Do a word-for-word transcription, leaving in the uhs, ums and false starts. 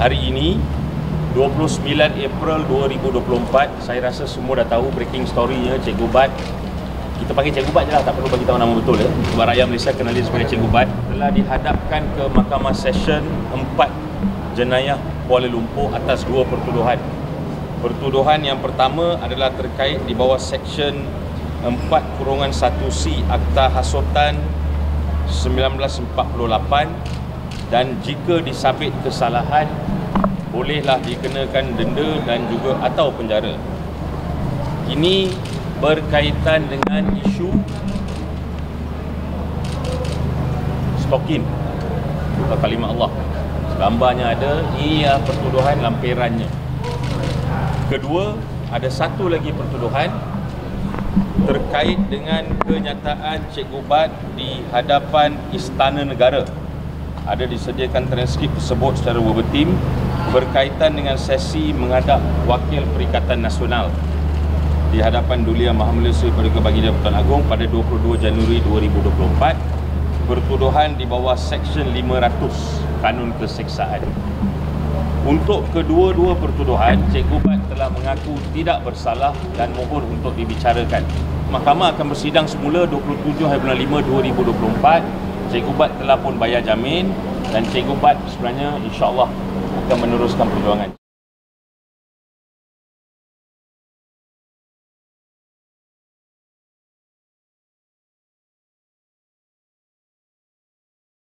hari ini dua puluh sembilan April dua ribu dua puluh empat. Saya rasa semua dah tahu breaking story-nya Cikgu Bat. Kita panggil Cikgu Bat je lah, tak perlu bagi tahu nama betul ya. Sebab rakyat Malaysia kenal dia sebagai Cikgu Bat. Telah dihadapkan ke Mahkamah Session empat Jenayah Kuala Lumpur atas dua pertuduhan. Pertuduhan yang pertama adalah terkait di bawah Seksyen empat satu C Akta Hasutan seribu sembilan ratus empat puluh lapan, dan jika disabit kesalahan bolehlah dikenakan denda dan juga atau penjara. Ini berkaitan dengan isu stokin, bukan kalimah Allah. Gambarnya ada, ia pertuduhan lampirannya. Kedua, ada satu lagi pertuduhan terkait dengan kenyataan Cikgu Bat di hadapan Istana Negara. Ada disediakan transkrip tersebut secara verbatim berkaitan dengan sesi menghadap Wakil Perikatan Nasional di hadapan Duli Yang Maha Mulia Paduka Baginda Pertuan Agong pada dua puluh dua Januari dua ribu dua puluh empat. Pertuduhan di bawah Seksyen lima ratus Kanun Keseksaan. Untuk kedua-dua pertuduhan, Cikgu Bat telah mengaku tidak bersalah dan mohon untuk dibicarakan. Mahkamah akan bersidang semula dua puluh tujuh hari bulan lima dua ribu dua puluh empat. Cikgu Bat telah pun bayar jamin dan Cikgu Bat sebenarnya insya-Allah akan meneruskan perjuangan.